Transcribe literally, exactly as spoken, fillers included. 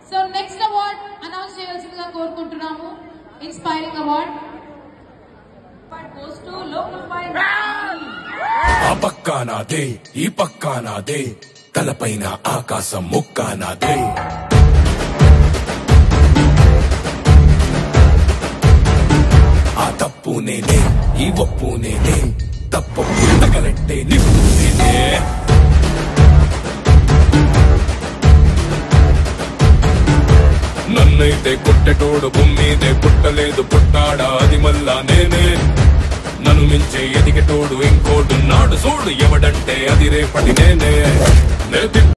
So next award announce చేయాల్సిందిగా కోరుకుంటున్నాము. Inspiring award goes to local five. ఆ పక్కా నాదే, ఈ పక్కా నాదే, తలపైన ఆకాశం ముక్కా నాదే. ఆ తప్పు నేనే, ఈ ఒప్పు నేనే, తప్పు తగలెట్టే నిప్పు నేనే. నన్నైతే కొట్టెటోడు భూమిదే పుట్టలేదు, పుట్టాడా అది మళ్ళా నేనే. నన్ను మించే ఎదిగేటోడు ఇంకోడున్నాడు చూడు, ఎవడంటే అది రేపటి నేనే.